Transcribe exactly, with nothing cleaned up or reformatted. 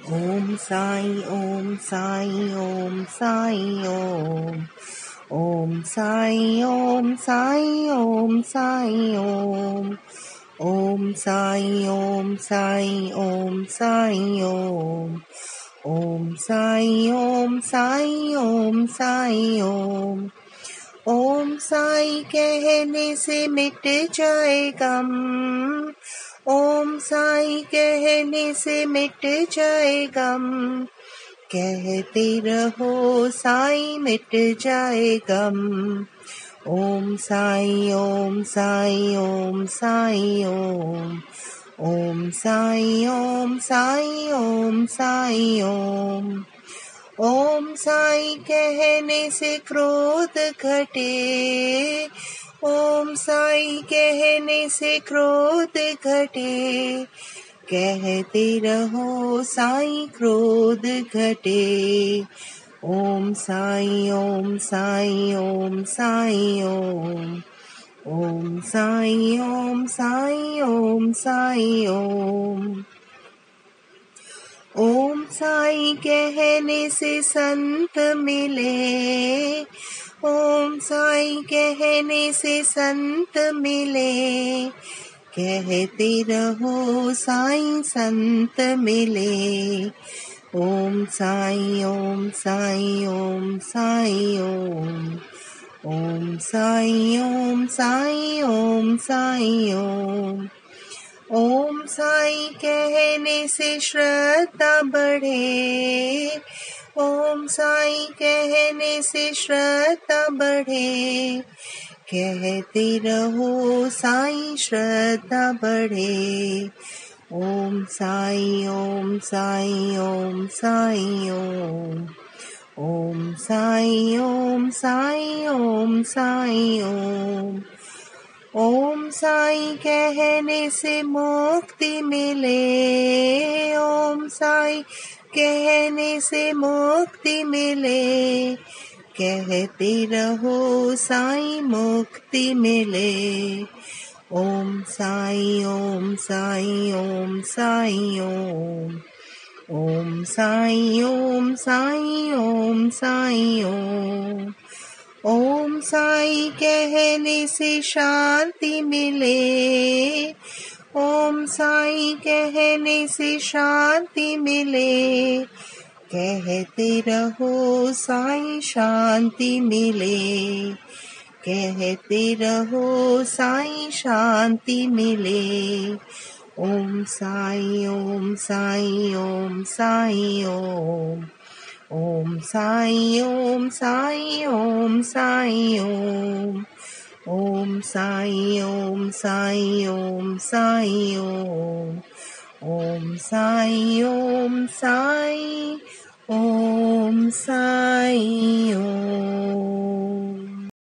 Om Sai, Om Sai, Om Sai, Om. Om Sai, Om Sai, Om Sai, Om. Om Sai, Om Sai, Om Sai, Om. Om Sai, Om Sai, Om Sai, Om. Om Sai कहने से मिट जाए गम. ओम साई कहने से मिट जाए गम. कहते रहो साई मिट जाए गम. ओम साई, ओम साई, ओम साई, ओम. ओम साई, ओम साई, ओम साई, ओम. ओम साई कहने से क्रोध घटे. ओम साई कहने से क्रोध घटे. कहते रहो साई क्रोध घटे. ओम साई, ओम साई, ओम साई, ओम. ओम साई, ओम साई, ओम साई, ओम. ओम साई कहने से संत मिले. ओम साई कहने से संत मिले. कहते रहो साई संत मिले. ओम साई, ओम साई, ओम साई, ओम. ओम साई, ओम साई, ओम साई, ओम. ओम साई कहने से श्रद्धा बढ़े. ओम साई कहने से श्रद्धा बढ़े. कहते रहो साई श्रद्धा बढ़े. ओम साई, ओम साई, ओम साई, ओम. ओम साई, ओम साई, ओम साई, ओम. ओम साई कहने से मुक्ति मिले. ओम साई कहने से मुक्ति मिले. कहते रहो साई मुक्ति मिले. ओम साई, ओम साई, ओम साई, ओम. ओम साई, ओम साई, ओम साई, ओम. ओम साई कहने से शांति मिले. ओम साई कहने से शांति मिले. कहते रहो साई शांति मिले. कहते रहो साई शांति मिले. ओम साई, ओम साई, ओम साई, ओम. ओम साई, ओम साई, ओम साई, ओम. ओम साई, ओम साई, ओम साई, ओम. ओम साई, ओम साई, ओम साई, ओम.